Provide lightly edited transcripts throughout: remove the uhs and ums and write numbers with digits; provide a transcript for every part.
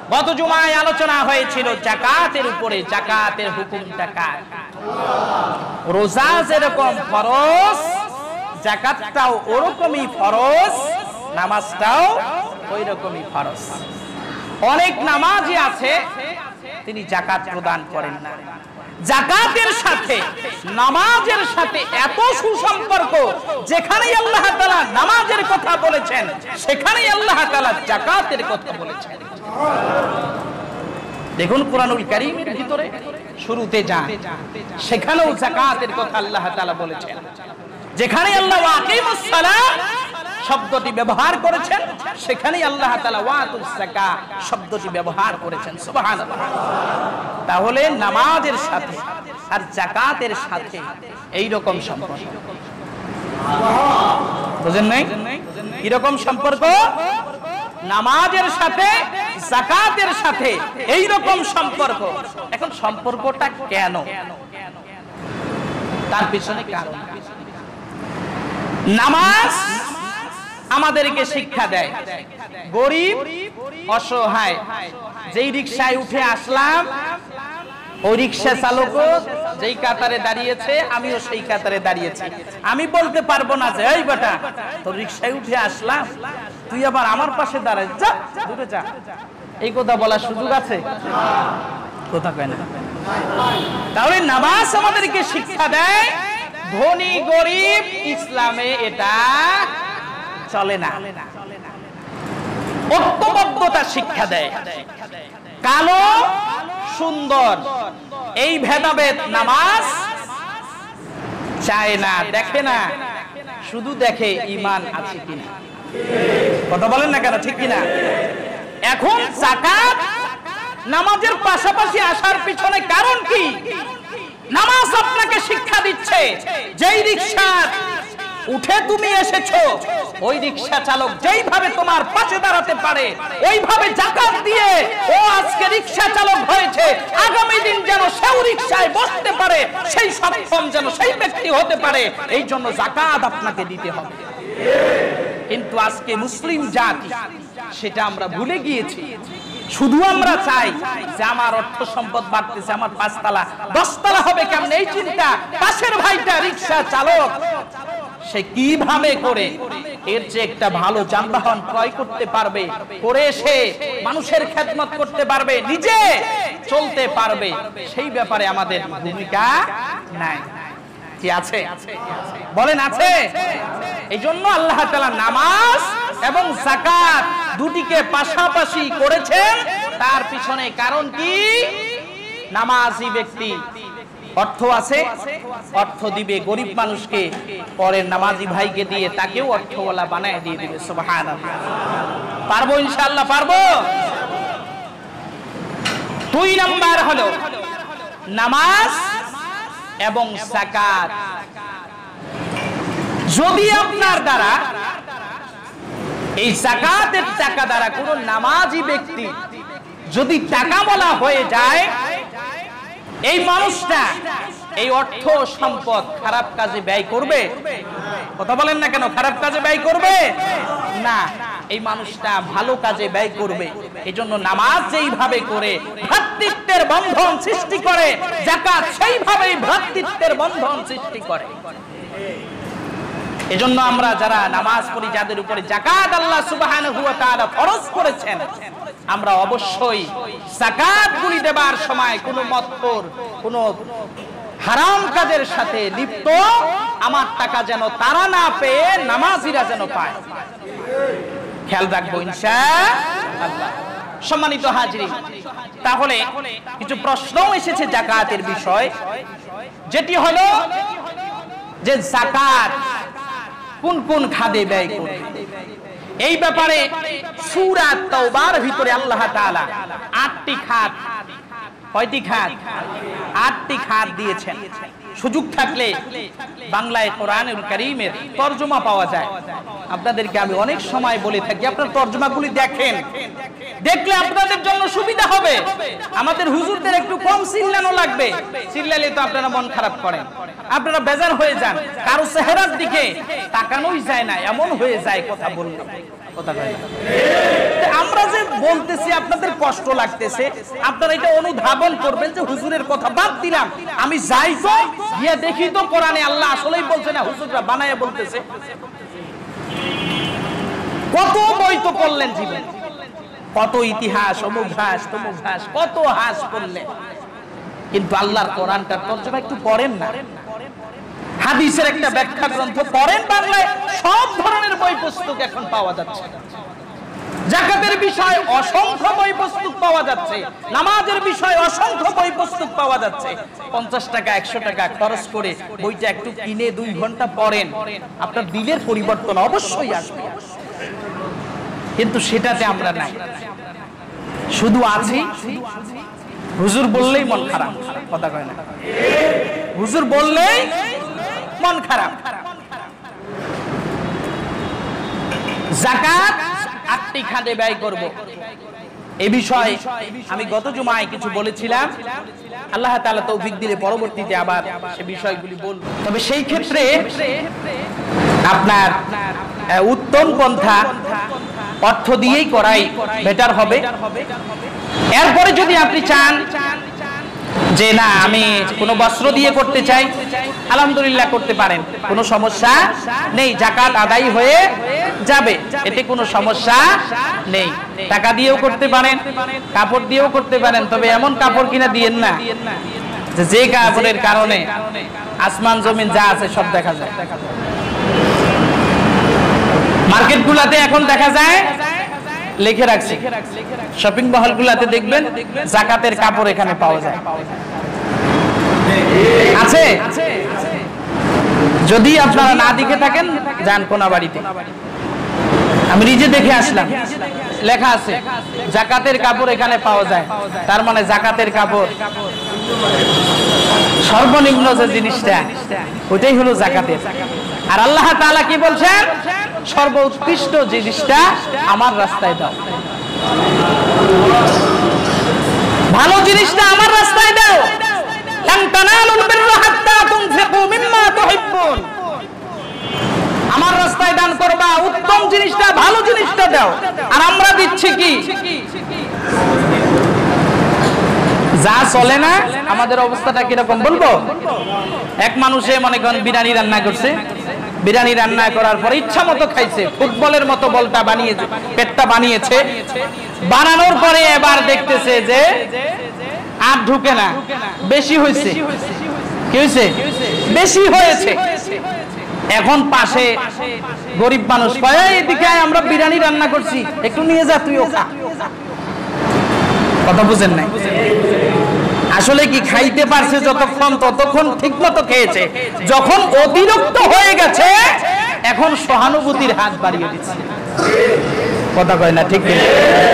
গত জুমায় আলোচনা হয়েছিল যাকাতের উপরে। যাকাতের হুকুমটা কার? রোজা যেরকম ফরজ, যাকাতটাও ওরকমই ফরজ, নামাজটাও ওই রকমই ফরজ। অনেক নামাজি আছে তিনি যাকাত প্রদান করেন না। যাকাতের সাথে নামাজের সাথে এত সুসম্পর্ক, যেখানেই আল্লাহ তাআলা নামাজের কথা বলেছেন সেখানেই আল্লাহ তাআলা যাকাতের কথা বলেছেন। দেখুন কুরআনুল কারীমের ভিতরে শুরুতে যান, সেখানেও যাকাতের কথা আল্লাহ তাআলা বলেছেন। যেখানে আল্লাহ ওয়াকিমুস সালাত শব্দটি ব্যবহার করেছেন সেখানেই আল্লাহ তাআলা ওয়াতুস যাকাত শব্দটি ব্যবহার করেছেন। সুবহানাল্লাহ। তাহলে নামাজের সাথে আর যাকাতের সাথে এই রকম সম্পর্ক, বুঝেন নাই? কি রকম সম্পর্ক? নামাজের সাথে যাকাতের সাথে এই রকম সম্পর্ক। এখন সম্পর্কটা কেন? তার পিছনে কারণ। নামাজ আমাদেরকে শিক্ষা দেয় গরিব অসহায়, যেই রিকশায় উঠে আসলাম ওই রিকশা চালকও যেই কাতারে দাঁড়িয়েছে আমিও সেই কাতারে দাঁড়িয়েছি। আমি বলতে পারবো না যে এই বেটা তোর রিকশায় উঠে আসলাম তুই আবার আমার পাশে দাঁড়ায়, যা দূরে যা। এই কথা বলার সুযোগ আছে? কথা কয় না। তাহলে নামাজ আমাদেরকে শিক্ষা দেয় ধনী গরিব ইসলামে এটা চলে না। ঐক্যবদ্ধতা শিক্ষা দেয়। কালো সুন্দর এই ভেদাভেদ নামাজ চায় না, দেখে না, শুধু দেখে ঈমান আছে কিনা। কথা বলেন না কেন? ঠিক কিনা? এখন যাকাত নামাজের পাশাপাশি আসার পিছনে কারণ কি? নামাজ আপনাকে শিক্ষা দিচ্ছে যেই রিকশা উঠে তুমি এসেছো ওই রিকশা চালক যেইভাবে তোমার পাশে দাঁড়াতে পারে ওইভাবে যাকাত দিয়ে ও আজকে রিকশা চালক হয়েছে, আগামী দিন যেন সেও রিকশায় বসতে পারে, সেই সক্ষম যেন সেই ব্যক্তি হতে পারে, এই জন্য যাকাত আপনাকে দিতে হবে। কিন্তু আজকে মুসলিম জাতি সেটা আমরা ভুলে গিয়েছি। শুধু আমরা চাই যে আমার অর্থ সম্পদ বাড়তেছে, আমার 5 তলা 10 তলা হবে কেমন এই চিন্তা। পাশের ভাইটা রিকশা চালক, সে কিভাবে করে এর যে একটা ভালো যানবাহন ক্রয় করতে পারবে, করে সে মানুষের খেদমত করতে পারবে, নিজে চলতে পারবে, সেই ব্যাপারে আমাদের ভূমিকা নাই। কি আছে? বলেন আছে? এই জন্য আল্লাহ তাআলা নামাজ এবং যাকাত দুটিকে পাশাপাশি করেছেন। তার পিছনে কারণ কি? নামাজি ব্যক্তি অর্থ আছে, অর্থ দিবে গরিব মানুষকে, পরের নামাজি ভাইকে দিয়ে তাকেও অর্থওয়ালা বানায় দিয়ে দিবে। সুবহানাল্লাহ। পারবো ইনশাআল্লাহ, পারবো। 2 নাম্বার হলো নামাজ এবং যাকাত। যদি আপনার দ্বারা এই যাকাতের টাকা দ্বারা কোন নামাজি ব্যক্তি যদি টাকা বলা হয়ে যায়, এই মানুষটা এই অর্থ সম্পদ খারাপ কাজে ব্যয় করবে? কথা বলেন না কেন? খারাপ কাজে ব্যয় করবে না, এই মানুষটা ভালো কাজে ব্যয় করবে। এজন্য নামাজ যেইভাবে করে ভ্রাতৃত্বের বন্ধন সৃষ্টি করে, যাকাত সেইভাবেই ভ্রাতৃত্বের বন্ধন সৃষ্টি করে। এজন্য আমরা যারা নামাজ পড়ি, যাদের উপরে যাকাত আল্লাহ সুবহানাহু ওয়া তাআলা ফরজ করেছেন, আমরা অবশ্যই যাকাত গুলি দেবার সময় কোনো মতখোর, কোনো হারাম কাজের সাথে লিপ্ত আমার টাকা যেন তারা না পেয়ে নামাজিরা যেন পায়, খেয়াল রাখবো ইনশাআল্লাহ। সম্মানিত হাজিরিন, তাহলে কিছু প্রশ্নও এসেছে যাকাতের বিষয়, যেটি হলো যে যাকাত কোন কোন খাতে ব্যয় করবে। এই ব্যাপারে সূরা তাওবার ভিতরে আল্লাহ তাআলা 8টি খাত, কয়টি খাত? 8টি খাত দিয়েছেন। সুযোগ থাকলে বাংলায় কোরআনুল কারীমের তরজমা পাওয়া যায়। আপনাদেরকে আমি অনেক সময় বলে থাকি আপনারা তরজমাগুলি দেখেন, দেখলে আপনাদের জন্য সুবিধা হবে। আমাদের হুজুরদের একটু কম চিল্লানো লাগবে, চিল্লালে তো আপনারা মন খারাপ করেন, আপনারা বেজার হয়ে যান, কারো চেহারার দিকে তাকানোই যায় না, এমন হয়ে যায় কথা বললাম। কথা কয় না। আমরা যে বলতেছি আপনাদের কষ্ট লাগতেছে, আপনারা এটা অনুধাবন করবেন যে হুজুরের কথা বাদ দিলাম, আমি যাই তো গিয়ে দেখি তো কোরআনে আল্লাহ আসলেই বলছে না হুজুররা বানায় বলতেছে। কত বই তো পড়লেন জীবন, কত ইতিহাস, অমুক ঘাস তমুক ঘাস, কত হাস করলেন, কিন্তু আল্লাহর কোরআনটার তর্জমা একটু পড়েন না। হাদিসের একটা ব্যাখ্যা গ্রন্থ পড়েন বাংলায়, সব ধরনের বই পুস্তক এখন পাওয়া যাচ্ছে। যাকাতের বিষয় অসংখ্য বই পুস্তক পাওয়া যাচ্ছে, নামাজের বিষয় অসংখ্য বই পুস্তক পাওয়া যাচ্ছে। 50 টাকা 100 টাকা খরচ করে বইটা একটু কিনে 2 ঘন্টা পড়েন, আপনার দিলের পরিবর্তন অবশ্যই আসবে। কিন্তু সেটাতে আমরা নাই, শুধু আছি হুজুর বললেই মন খারাপ, কথা কয় না, হুজুর বললেই মন খারাপ। যাকাত 8টি খাতে ব্যয় করব, এই বিষয়ে আমি গত জুমায় কিছু বলেছিলাম। আল্লাহ তাআলা তৌফিক দিলে পরবর্তীতে আবার সে বিষয়গুলি বলব। তবে সেই ক্ষেত্রে আপনার উত্তম পন্থা অর্থ দিয়েই করাই বেটার হবে। এরপরে যদি আপনি চান যে না আমি কোনো বস্ত্র দিয়ে করতে চাই, আলহামদুলিল্লাহ করতে পারেন, কোনো সমস্যা নেই, যাকাত আদায় হয়ে যাবে, এতে কোনো সমস্যা নেই। টাকা দিয়েও করতে পারেন, কাপড় দিয়েও করতে পারেন, তবে এমন কাপড় কিনা দিয়েন না যে কাপড়ের কারণে আসমান জমিন যা আছে সব দেখা যায়। মার্কেটগুলোতে এখন দেখা যায় লিখে রাখছে, শপিং মহলগুলোতে দেখবেন যাকাতের কাপড় এখানে পাওয়া যায়, আছে। যদি আপনারা না দেখে থাকেন যান কোনাবাড়িতে, আমি নিজে দেখে আসলাম, লেখা আছে যাকাতের কাপড় এখানে পাওয়া যায়। তার মানে যাকাতের কাপড় সর্বনিম্ন যে জিনিসটা ওইটাই হলো যাকাতের। আর আল্লাহ তাআলা কি বলছেন, সর্বোৎকৃষ্ট জিনিসটা আমার রাস্তায় দাও, ভালো জিনিসটা আমার রাস্তায় দাও। লান তানালুল বিররা হাত্তা তুনফিকু মিম্মা তুহিব্বুন, আমার রাস্তায় দান করবা, উত্তম জিনিসটা ভালো জিনিসটা দাও। আর আমরা দিচ্ছি কি, যা চলে না, আমাদের অবস্থাটা কিরকম বলবো। এক মানুষে মনে করেন বিরিয়ানি রান্না করছে, বিরিয়ানি রান্না করার পরে ইচ্ছা মতো খাইছে, ফুটবলের মতো বলটা বানিয়েছে, পেটটা বানিয়েছে, বানানোর পরে এবার দেখতেছে যে আর ঢুকে না, বেশি হয়েছে। কি হয়েছে? বেশি হয়েছে। এখন পাশে গরিব মানুষ কয় এদিকে আমরা বিরিয়ানি রান্না করছি, একটু নিয়ে যা তুইও খা। কথা বুঝেন নাই? আসলে কি খাইতে পারছে যতক্ষণ ততক্ষণ ঠিক মতো খেয়েছে, যখন অতিরিক্ত হয়ে গেছে এখন সহানুভূতির হাত বাড়িয়ে দিচ্ছে। কথা কয় না, ঠিক না?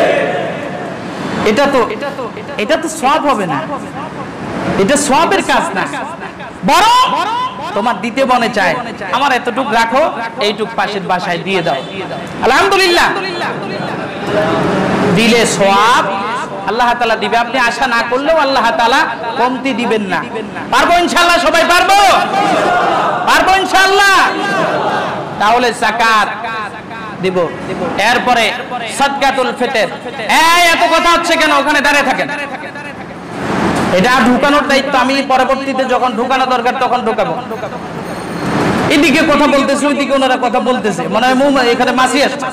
এটা তো সওয়াব হবে না, এটা সওয়াবের কাজ না, বরং তোমার দিতে মনে চায়, আমার এতটুক রাখো, এইটুক পাশের বাসায় দিয়ে দাও, আলহামদুলিল্লাহ। দিলে সওয়াব আল্লাহ তাআলা দিবে, আপনি আশা না করলেও আল্লাহ তাআলা কমতি দিবেন না। পারবো ইনশাআল্লাহ, সবাই পারবো, পারবো ইনশাআল্লাহ। তাহলে যাকাত দিব, এরপরে সাদকাতুল ফিতর। এত কথা হচ্ছে কেন? ওখানে দাঁড়িয়ে থাকেন, এটা ঢুকানোর দায়িত্ব আমি পরবর্তীতে যখন ঢুকানো দরকার তখন ঢুকাবো। এদিকে কথা বলতেছে, ওইদিকে ওনারা কথা বলতেছে, মনে হয় এখানে মাছি আসছে।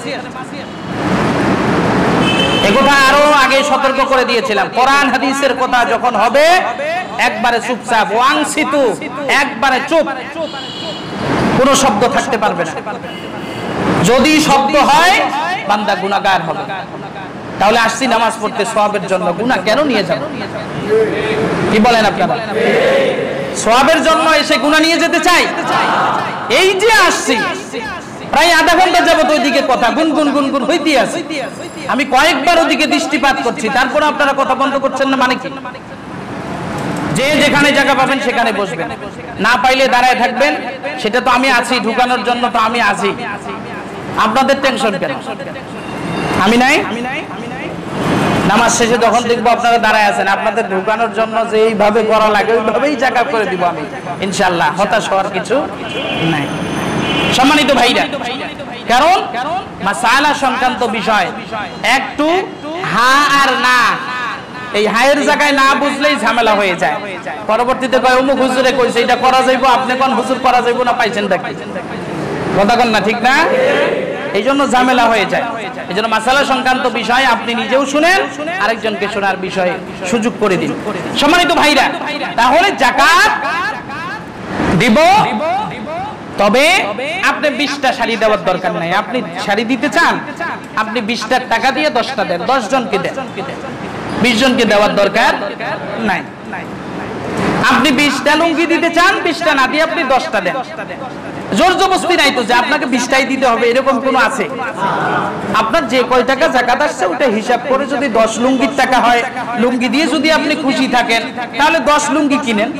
একথা আরো আগে সতর্ক করে দিয়েছিলাম, কোরআন হাদিসের কথা যখন হবে একবারে চুপচাপ, ওয়াংসিতু, একবারে চুপ, কোনো শব্দ থাকতে পারবে না। যদি শব্দ হয় বান্দা গুনাহগার হবে। তাহলে আসছি নামাজ পড়তে সওয়াবের জন্য, গুনাহ কেন নিয়ে যাব? কি বলেন আপনারা? সওয়াবের জন্য এসে গুনাহ নিয়ে যেতে চাই? এই যে আসছি প্রায় আধা ঘন্টা যাবত ওইদিকে কথা গুনগুন গুনগুন হইতে আছে, আমি কয়েকবার ওদিকে দৃষ্টিপাত করছি, তারপর আপনারা কথা বন্ধ করছেন না, মানে কি? যে যেখানে জায়গা পাবেন সেখানে বসবেন, না পাইলে দাঁড়ায় থাকবেন। সেটা তো আমি আছি, ঢুকানোর জন্য তো আমি আছি, আপনাদের টেনশন কেন? আমি নাই? নামাজ শেষে যখন দেখবো আপনারা দাঁড়ায় আছেন, আপনাদের ঢুকানোর জন্য যে এইভাবে করা লাগে ওইভাবেই জায়গা করে দিব আমি ইনশাআল্লাহ, হতাশ হওয়ার কিছু নাই। সম্মানিত ভাইরা, কারণ মাসালা সংক্রান্ত বিষয় একটু হা আর না, এই হায়ের জায়গায় না বুঝলেই ঝামেলা হয়ে যায়। পরবর্তীতে কয় অমুক হুজুরে কইছে এটা করা যাইবো, আপনি কোন হুজুর করা যাইবো না পাইছেন দেখি, কথা কোন না, ঠিক না? এই জন্য ঝামেলা হয়ে যায়। এই জন্য মাসালা সংক্রান্ত বিষয় আপনি নিজেও শুনেন, আরেকজনকে শোনার বিষয়ে সুযোগ করে দিন। সম্মানিত ভাইরা, তাহলে যাকাত দিব, তবে আপনি 20টা শাড়ি দেওয়ার দরকার নাই। আপনি শাড়ি দিতে চান, আপনি 20টা টাকা দিয়ে 10টা দেন, 10 জনকে দেন, 20 জনকে দেওয়ার দরকার নাই। আপনি 20টা লুঙ্গি দিতে চান, 20টা না দিয়ে আপনি 10টা দেন। জোর জবরদস্তি নাই তো যে আপনাকে 20টাই দিতে হবে, এরকম কোনো আছে? আপনার যে কয় টাকা যাকাত আসছে ওটা হিসাব করে যদি 10 লুঙ্গির টাকা হয়, লুঙ্গি দিয়ে যদি আপনি খুশি থাকেন তাহলে 10 লুঙ্গি কিনেন,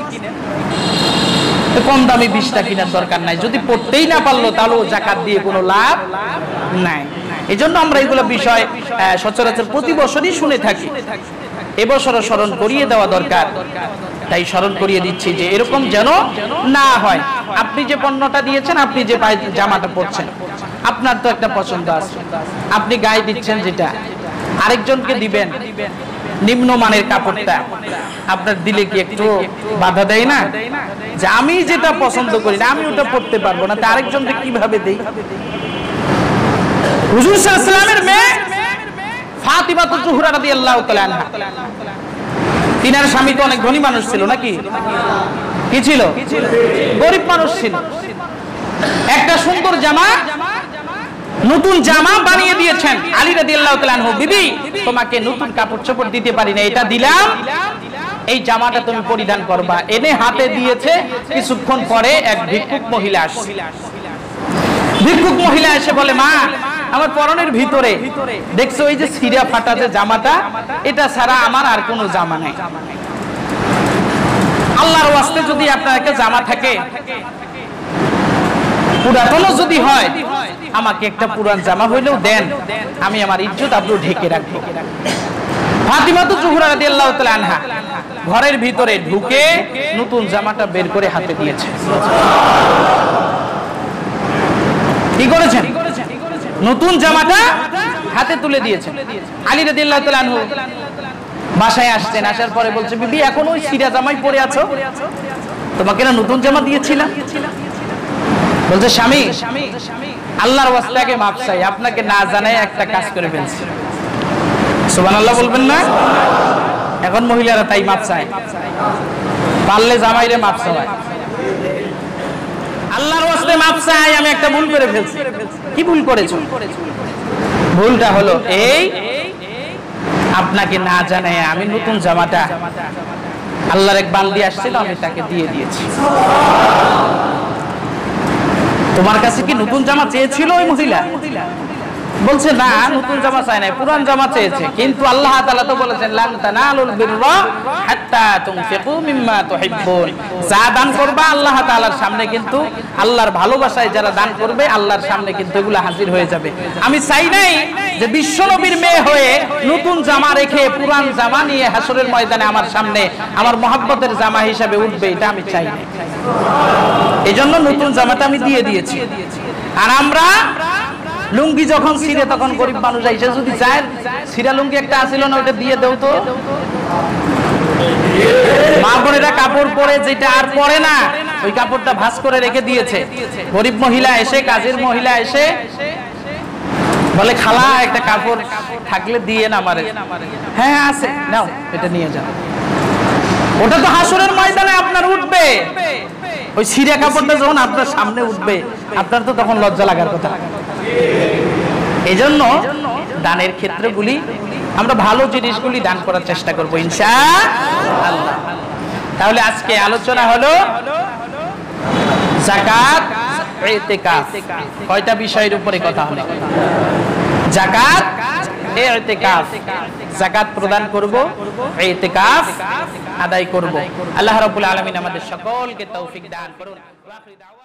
কম দামি 20টা কেনার দরকার নাই। যদি পড়তেই না পারলো তাহলেও যাকাত দিয়ে কোনো লাভ নাই। এই জন্য আমরা এগুলো বিষয় সচরাচর প্রতি বছরই শুনে থাকি, এবছরও স্মরণ করিয়ে দেওয়া দরকার। তাই স্মরণ করিয়ে দিচ্ছি যে এরকম যেন না হয়। আপনি যে পণ্যটা দিয়েছেন, আপনি যে জামাটা পরছেন, আপনার তো একটা পছন্দ আছে, আপনি গায়ে দিচ্ছেন যেটা, আরেকজনকে দিবেন নিম্নমানের কাপড়টা, আপনার দিলে কি একটু বাধা দেয় না যে আমি যেটা পছন্দ করি না আমি ওটা পড়তে পারবো না, তা আরেকজনকে কিভাবে দেই? হুজুর সাল্লাল্লাহু আলাইহি ওয়াসাল্লামের মেয়ে ফাতিমা যুহরা রাদিয়াল্লাহু তাআলা আনহা, তিনার স্বামী তো অনেক ধনী মানুষ ছিল নাকি? কি ছিল? গরিব মানুষ ছিল। একটা সুন্দর জামা, নতুন জামা বানিয়ে দিয়েছেন আলী রাদিয়াল্লাহু তাআলা আনহু, বিবি তোমাকে নতুন কাপড় চোপড় দিতে পারি না, এটা দিলাম, এই জামাটা তুমি পরিধান করবা। এনে হাতে দিয়েছে, কিছুক্ষণ পরে এক ভিক্ষুক মহিলা আসছে। ভিক্ষুক মহিলা এসে বলে, মা আমার পরনের ভিতরে দেখছো ওই যে ছিঁড়া ফাটা যে জামাটা, এটা ছাড়া আমার আর কোনো জামা নেই। আল্লাহর ওয়াস্তে যদি আপনার একটা জামা থাকে, পুরাতনও যদি হয়, আমাকে একটা পুরান জামা হইলেও দেন, আমি আমার ইজ্জত আব্রু ঢেকে রাখবো। ফাতিমা যুহরা রাদিয়াল্লাহু তাআলা আনহা ঘরের ভিতরে ঢুকে নতুন জামাটা বের করে হাতে দিয়েছে। কি করেছেন? নতুন জামাটা হাতে তুলে দিয়েছেন। আলী রাদিয়াল্লাহু তাআলা আনহু বাসায় আসছেন, আসার পরে বলছে, বিবি এখন ওই ছিঁড়া জামাই পরে আছো, তোমাকে না নতুন জামা দিয়েছিলাম? বলছে, স্বামী আল্লাহর ওয়াস্তে আগে মাপ চাই, আপনাকে না জানাই একটা কাজ করে ফেলছি। সুবহানাল্লাহ বলবেন না? এখন মহিলারা তাই মাপ চায়, পারলে জামাইরে মাপ চায়, আল্লাহর ওয়াস্তে মাপ চাই, আমি একটা ভুল করে ফেলছি। কি ভুল করেছো? ভুলটা হলো এই, আপনাকে না জানায় আমি নতুন জামাটা আল্লাহর এক বান্দি আসছিল, আমি তাকে দিয়ে দিয়েছি। তোমার কাছে কি নতুন জামা চেয়েছিল ওই মহিলা? বলছে, না নতুন জামা চায় না, পুরান জামা চেয়েছে। কিন্তু আল্লাহ তাআলা তো বলেছেন, লান তানালুল বিররা হাত্তা তুনফিকু মিম্মা তুহিব্বুন। যা দান করবে আল্লাহ তাআলার সামনে, কিন্তু আল্লাহর ভালোবাসায় যারা দান করবে আল্লাহর সামনে কিন্তু এগুলো হাজির হয়ে যাবে। আমি চাই নাই যে বিশ্বনবীর মেয়ে হয়ে নতুন জামা রেখে পুরান জামা নিয়ে হাসরের ময়দানে আমার সামনে আমার মহব্বতের জামা হিসাবে উঠবে, এটা আমি চাই না। এজন্য নতুন জামাটা আমি দিয়ে দিয়েছি। আর আমরা লুঙ্গি যখন ছিঁড়ে, তখন গরিব মানুষ আইসে যদি চায় ছিঁড়া লুঙ্গি একটা আসিল না, ওটা দিয়ে দেও তো। মা বোনেরা কাপড় পরে যেটা আর পরে না, ওই কাপড়টা ভাঁজ করে রেখে দিয়েছে। গরিব মহিলা এসে, কাজের মহিলা এসে বলে, খালা একটা কাপড় থাকলে দিয়ে না আমারে। হ্যাঁ আছে, নাও এটা নিয়ে যাও। ওটা তো হাসরের ময়দানে আপনার উঠবে। ওই ছিঁড়া কাপড়টা যখন আপনার সামনে উঠবে, আপনার তো তখন লজ্জা লাগার কথা। এজন্য দানের ক্ষেত্রগুলি আমরা ভালো জিনিসগুলি দান করার চেষ্টা করব ইনশাআল্লাহ। তাহলে আজকে আলোচনা হলো যাকাত, ইতিকাফ। কয়টা বিষয়ের উপরে কথা হলো? যাকাত, ইতিকাফ। যাকাত প্রদান করব, ইতিকাফ আদায় করব। আল্লাহ রাব্বুল আলামিন আমাদের সকলকে তৌফিক দান করুন।